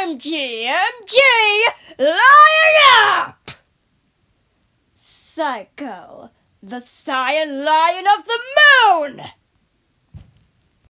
MG, lion up! Saiko, the Saiyan Lion of the Moon!